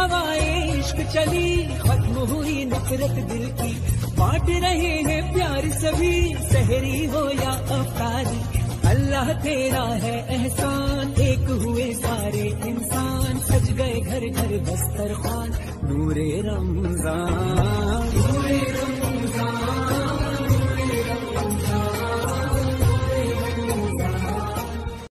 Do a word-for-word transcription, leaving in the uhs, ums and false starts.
हवाएं इश्क चली, खत्म हुई नफरत दिल की, बांट रहे हैं प्यार सभी, सहरी हो या अफ्तारी। अल्लाह तेरा है एहसान, एक हुए सारे इंसान, सज गए घर घर दस्तरखान, नूरे रमजान।